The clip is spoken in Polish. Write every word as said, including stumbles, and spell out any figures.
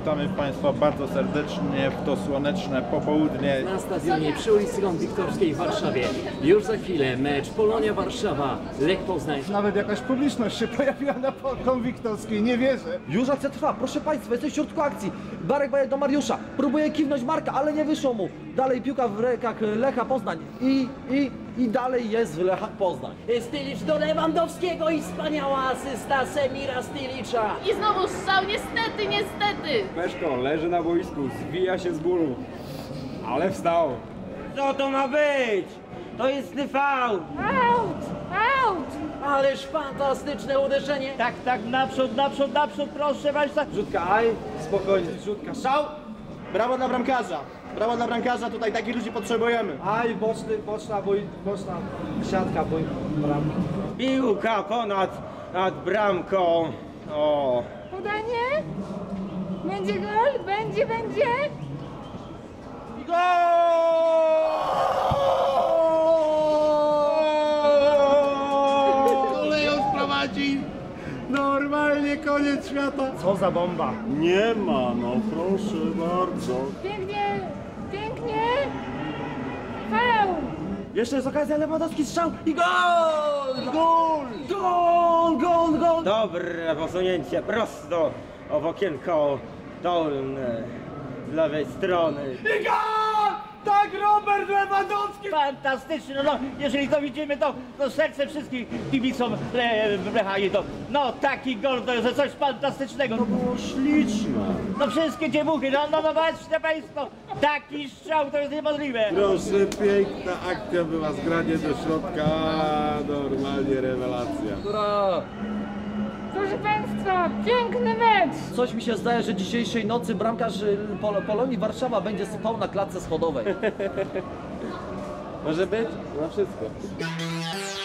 witamy Państwa bardzo serdecznie w to słoneczne popołudnie. Na stadionie przy ulicy Ron Wiktorskiej w Warszawie. Już za chwilę mecz Polonia Warszawa, Lech Poznań. Nawet jakaś publiczność się pojawiła na Ron Wiktorskiej, nie wierzę. Już akcja trwa, proszę Państwa, jesteś w środku akcji. Barek Bajek do Mariusza, próbuje kiwnąć Marka, ale nie wyszło mu. Dalej piłka w rękach Lecha Poznań i, i, i dalej jest w Lecha Poznań. Stylicz do Lewandowskiego i wspaniała asysta Semira Stylicza. I znowu strzał, niestety, niestety! Peszko leży na boisku, zwija się z bólu, ale wstał. Co to ma być? To jest T V! Out! Out! Ależ fantastyczne uderzenie. Tak, tak, naprzód, naprzód, naprzód, proszę Państwa. Rzutka, aj, spokojnie, rzutka. Strzał! Brawo dla bramkarza! Brawo dla bramkarza, tutaj takich ludzi potrzebujemy. Aj, boczny, boczna, boj, boczna siatka, boj, bramka. Piłka ponad nad bramką. O. Podanie? Będzie gol? Będzie, będzie? Koleją sprowadzi! Normalnie koniec świata! Co za bomba! Nie ma, no proszę bardzo. Pięknie, pięknie! Faul! Jeszcze jest okazja, Lewandowski strzał i gol! Gol! Gol, gol, gol! Dobre posunięcie prosto w okienko dolne z lewej strony. Tak, Robert Lewandowski! Fantastyczne, no, no jeżeli to widzimy, to, to serce wszystkich kibicom Lecha i to, no taki gol to jest coś fantastycznego. To było śliczne. No wszystkie dziewuchy, no, no, no patrzcie Państwo, taki strzał to jest niemożliwe. Proszę, piękna akcja była, zgranie do środka, normalnie rewelacja. Która... Proszę Państwa, piękny mecz! Coś mi się zdaje, że dzisiejszej nocy bramkarz y, Pol Polonii Warszawa będzie spał na klatce schodowej. Może być? Na wszystko.